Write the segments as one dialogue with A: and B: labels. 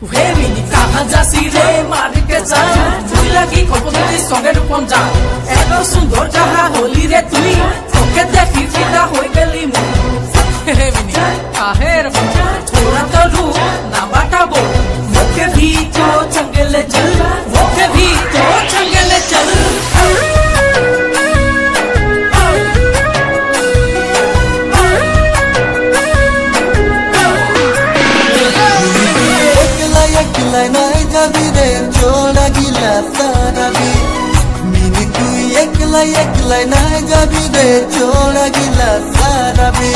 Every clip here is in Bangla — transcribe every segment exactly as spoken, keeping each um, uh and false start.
A: হে মিনি কাহা যাসি রে মারিকে যা তুই লাগি খবরটি সঙ্গে রূপন যা এত সুন্দর যাহা হলি রে তুই তোকে দেখি ফিদা হয়ে গেলি মুই হে মিনি কাহের थोड़ा तो रू ना बाटाबो मुझे भी तो चंगेले चल मुझे भी तो चंगेले चल
B: একলাই নাই যাবি রে চোরা গিলা সারাবি মিনি তুই একলাই একলাই নাই যাবি রে চোরা গিলা সারাবি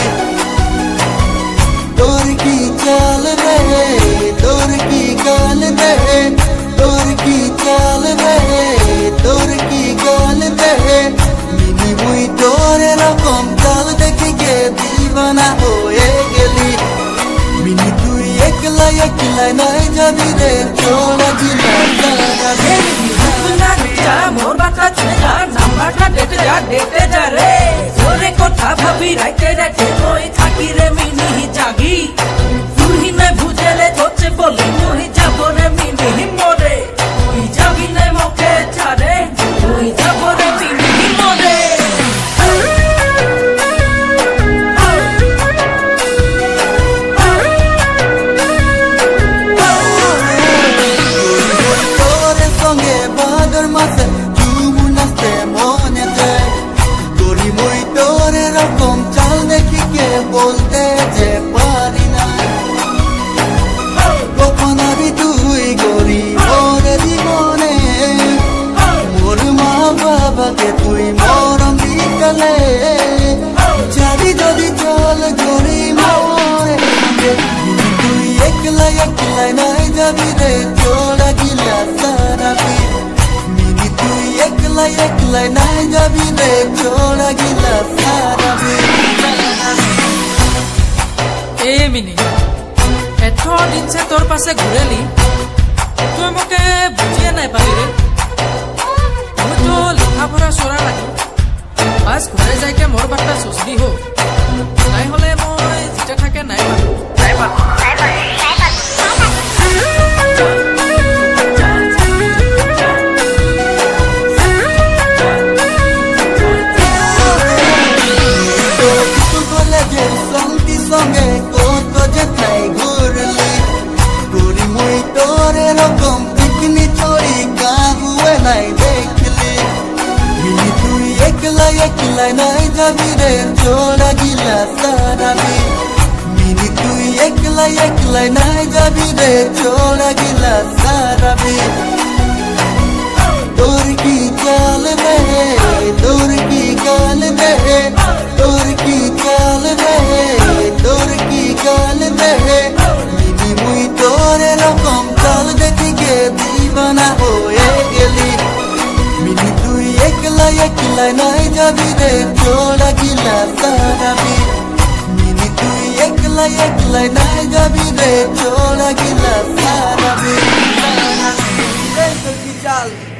B: তোর কি চাল রে তোর কি গাল রে তোর কি চাল রে তোর কি গাল রে মিনি মুই তোর এরকম চাল দেখে গে দিবানা হয়ে গেলি মিনি তুই একলাই একলাই নাই যাবি রে চোরা গিলা সারাবি
A: না যা মোর বাটা চলে যা নাম্বারটা ডেটে যা ডেটে যা রে তোরে কথা ভাবি রাইতে রাইতে তুই থাকি রে মিনি জাগি তুই না বুঝেলে তোছে বলি তুই যাব রে মিনি মরে তুই যাবি না মকে ছাড়ে তুই যাব রে মিনি মরে
B: বলতে যে পারি না কখন আমি তুই গরি মোরে জীবনে মোর মা বাবাকে তুই মরম দিলে যাবি যদি চল গরি মোরে তুই একলাই একলাই নাই যাবি রে চোরা গিলা সারাবি মিনি তুই একলাই একলাই নাই যাবি রে চোরা গিলা সারাবি
A: এ মিনি এত দিন সে তোর পাশে ঘুরেলি তুই আমাকে বুঝিয়ে নাই পারি রে আমি তো লেখাপড়া সরা লাগি বাস ঘরে যাইকে মোর বার্তা সুসলি হোক নাই হলে মই যেটা থাকে নাই পারো নাই পারো নাই পারো নাই পারো
B: সঙ্গে কত যেতাই ঘুরলি ঘুরি মুই তোর এরকম পিকনি চড়ি কাহুয়ে নাই দেখলি মিনি তুই একলাই একলাই নাই যাবি রে চোরা গিলা সারাবি মিনি তুই একলাই একলাই নাই যাবি রে চোরা গিলা সারাবি তোর কি চাল রে তোর কি গাল রে তোর কি চাল রে তোর কি গাল রে মিনি মুই তোর এরকম চাল দেখে গে দিবানা হয়ে গেলি মিনি তুই একলাই একলাই নাই যাবি রে চোরা গিলা সারাবি মিনি তুই একলাই একলাই নাই যাবি রে চোরা গিলা সারাবি
C: চাল